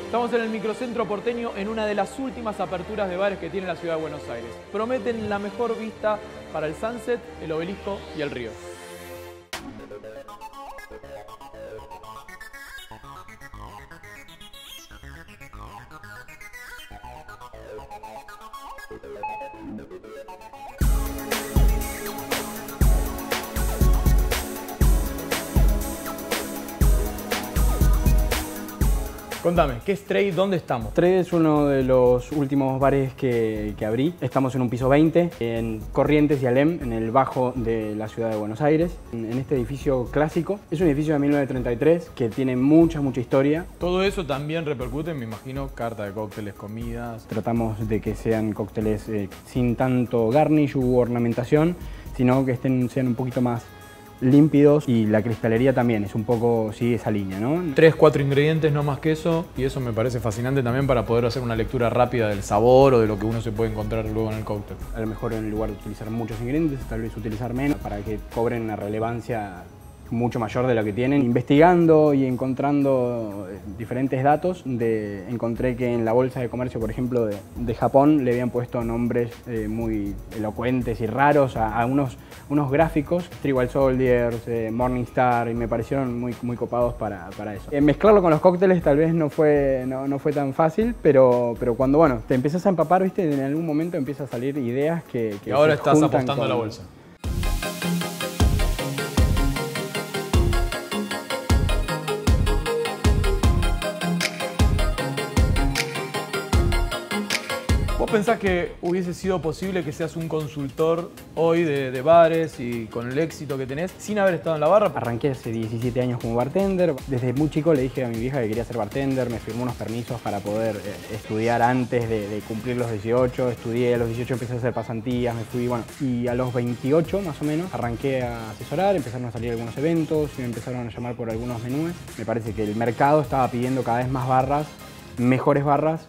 Estamos en el microcentro porteño en una de las últimas aperturas de bares que tiene la ciudad de Buenos Aires. Prometen la mejor vista para el sunset, el obelisco y el río. Contame, ¿qué es Trade? ¿Dónde estamos? Trade es uno de los últimos bares que abrí. Estamos en un piso 20, en Corrientes y Alem, en el bajo de la ciudad de Buenos Aires, en este edificio clásico. Es un edificio de 1933 que tiene mucha historia. Todo eso también repercute, me imagino, carta de cócteles, comidas. Tratamos de que sean cócteles sin tanto garnish u ornamentación, sino que sean un poquito más límpidos, y la cristalería también es un poco, sigue esa línea, ¿no? 3, 4 ingredientes, no más que eso, y eso me parece fascinante también para poder hacer una lectura rápida del sabor o de lo que uno se puede encontrar luego en el cóctel. A lo mejor en lugar de utilizar muchos ingredientes, tal vez utilizar menos para que cobren una relevancia mucho mayor de lo que tienen. Investigando y encontrando diferentes datos, encontré que en la bolsa de comercio, por ejemplo, de Japón, le habían puesto nombres muy elocuentes y raros a unos gráficos, Tribal Soldiers, Morningstar, y me parecieron muy copados para eso. Mezclarlo con los cócteles tal vez no fue tan fácil, pero cuando te empiezas a empapar, ¿viste? En algún momento empiezan a salir ideas que y ahora estás apostando a la bolsa. ¿Vos pensás que hubiese sido posible que seas un consultor hoy de bares y con el éxito que tenés sin haber estado en la barra? Arranqué hace 17 años como bartender. Desde muy chico le dije a mi vieja que quería ser bartender, me firmó unos permisos para poder estudiar antes de cumplir los 18. Estudié a los 18, empecé a hacer pasantías, me fui, y a los 28 más o menos arranqué a asesorar, empezaron a salir algunos eventos y me empezaron a llamar por algunos menús. Me parece que el mercado estaba pidiendo cada vez más barras, mejores barras.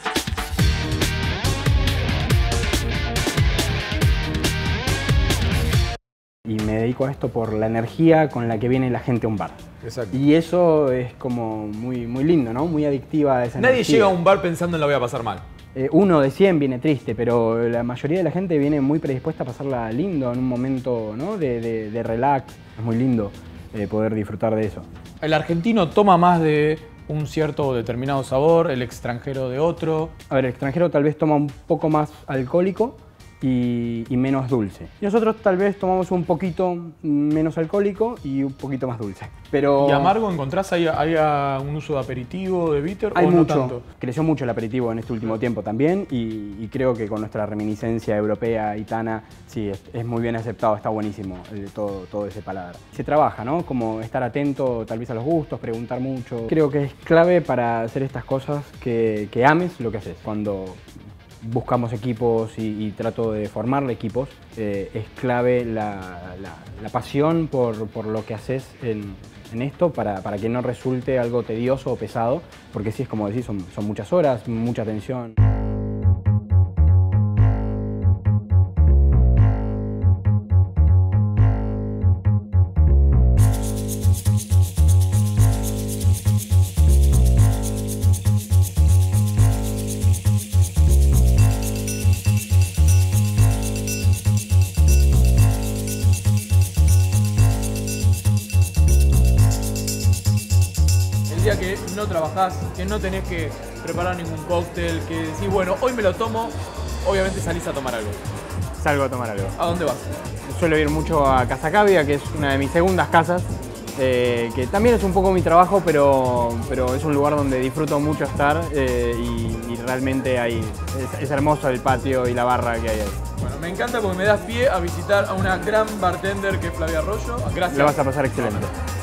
Y me dedico a esto por la energía con la que viene la gente a un bar. Exacto. Y eso es como muy lindo, ¿no? Muy adictiva esa energía. Nadie llega a un bar pensando en la voy a pasar mal. Uno de 100 viene triste, pero la mayoría de la gente viene muy predispuesta a pasarla lindo en un momento, ¿no? de relax. Es muy lindo poder disfrutar de eso. El argentino toma más de un cierto determinado sabor, el extranjero de otro. A ver, el extranjero tal vez toma un poco más alcohólico y menos dulce. Y nosotros tal vez tomamos un poquito menos alcohólico y un poquito más dulce. Pero... ¿Y amargo encontrás ahí un uso de aperitivo, de bitter, hay o mucho. no tanto? Creció mucho el aperitivo en este último tiempo también, y creo que con nuestra reminiscencia europea, itana, sí, es muy bien aceptado, está buenísimo todo ese paladar. Se trabaja, ¿no? Como estar atento tal vez a los gustos, preguntar mucho. Creo que es clave para hacer estas cosas que ames lo que haces. Cuando buscamos equipos y trato de formar equipos, es clave la pasión por lo que haces en esto para que no resulte algo tedioso o pesado, porque sí, es como decís, son muchas horas, mucha tensión. Que no trabajás, que no tenés que preparar ningún cóctel, que decís, bueno, hoy me lo tomo, obviamente salís a tomar algo. Salgo a tomar algo. ¿A dónde vas? Suelo ir mucho a Casa Cavia, que es una de mis segundas casas, que también es un poco mi trabajo, pero es un lugar donde disfruto mucho estar, y realmente es hermoso el patio y la barra que hay ahí. Bueno, me encanta porque me das pie a visitar a una gran bartender que es Flavia Arroyo. Gracias. La vas a pasar excelente.